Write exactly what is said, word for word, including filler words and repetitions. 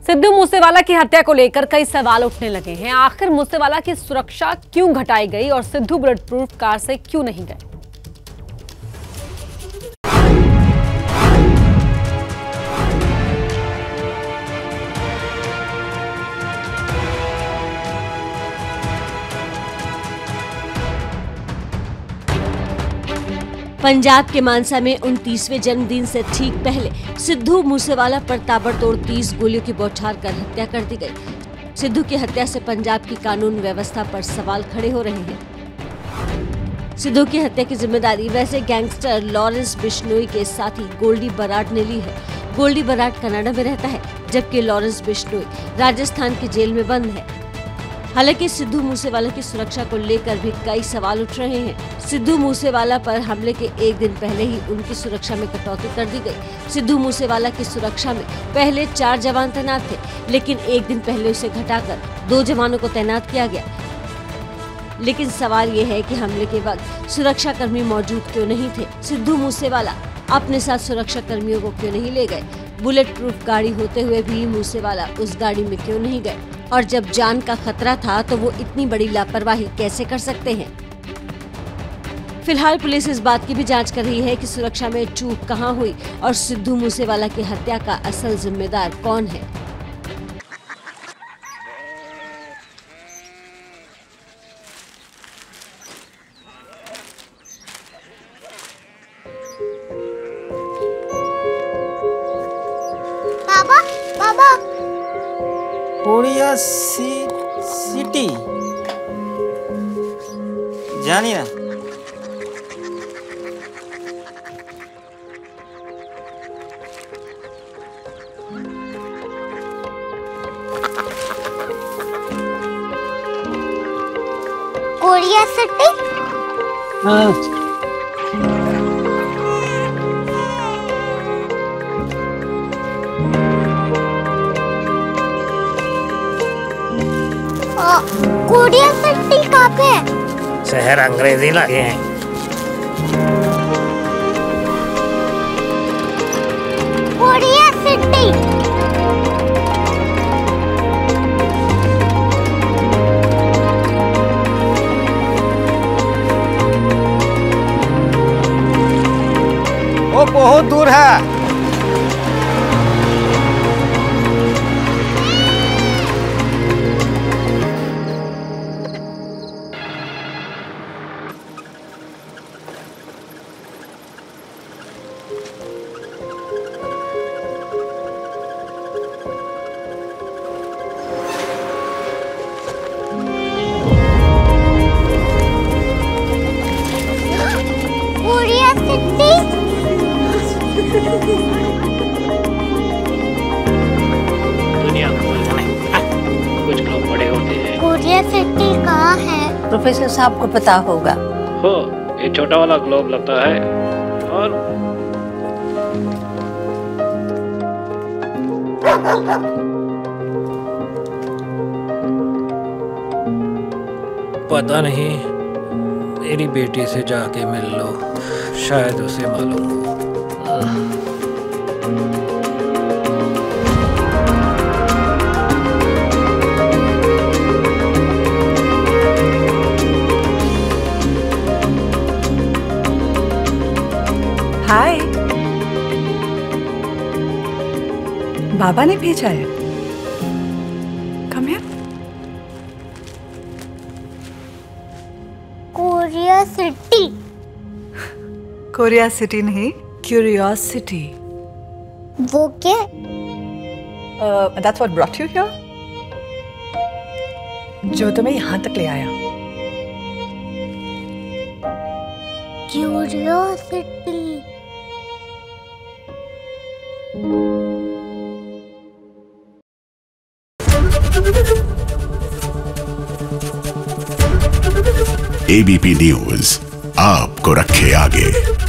सिद्धू मूसेवाला की हत्या को लेकर कई सवाल उठने लगे हैं। आखिर मूसेवाला की सुरक्षा क्यों घटाई गई और सिद्धू बुलेट प्रूफ कार से क्यों नहीं गए? पंजाब के मानसा में उनतीसवें जन्मदिन से ठीक पहले सिद्धू मूसेवाला पर ताबड़तोड़ तीस गोलियों की बौछार कर हत्या कर दी गई। सिद्धू की हत्या से पंजाब की कानून व्यवस्था पर सवाल खड़े हो रहे हैं। सिद्धू की हत्या की जिम्मेदारी वैसे गैंगस्टर लॉरेंस बिश्नोई के साथी गोल्डी बराड ने ली है। गोल्डी बराड कनाडा में रहता है, जबकि लॉरेंस बिश्नोई राजस्थान की जेल में बंद है। हालांकि सिद्धू मूसेवाला की सुरक्षा को लेकर भी कई सवाल उठ रहे हैं। सिद्धू मूसेवाला पर हमले के एक दिन पहले ही उनकी सुरक्षा में कटौती कर दी गई। सिद्धू मूसेवाला की सुरक्षा में पहले चार जवान तैनात थे, लेकिन एक दिन पहले उसे घटाकर दो जवानों को तैनात किया गया। लेकिन सवाल ये है कि हमले के वक्त सुरक्षा कर्मी मौजूद क्यों नहीं थे? सिद्धू मूसेवाला अपने साथ सुरक्षा कर्मियों को क्यों नहीं ले गए? बुलेट प्रूफ गाड़ी होते हुए भी मूसेवाला उस गाड़ी में क्यों नहीं गए? और जब जान का खतरा था तो वो इतनी बड़ी लापरवाही कैसे कर सकते हैं? फिलहाल पुलिस इस बात की भी जांच कर रही है कि सुरक्षा में चूक कहां हुई और सिद्धू मूसेवाला की हत्या का असल जिम्मेदार कौन है। बाबा, बाबा। कोरिया सी, सिटी जानी ना? Korea city? हाँ। कोरिया सिटी कहाँ पे है? शहर अंग्रेजी लगे हैं। Korea city. वो बहुत दूर है। Korea city. दुनिया कुछ लोग बड़े होते हैं। कोरिया सिटी कहाँ है? प्रोफेसर साहब को पता होगा। हो, ये छोटा वाला ग्लोब लगता है और पता नहीं, मेरी बेटी से जाके मिल लो, शायद उसे मालूम हो। हाय, बाबा ने भेजा है। Come here. Korea city. Korea city नहीं, क्यूरियोसिटी। वो क्या? That's what brought you here. जो तुम्हें यहाँ तक ले आया। क्यूरियोसिटी। एबीपी न्यूज आपको रखे आगे।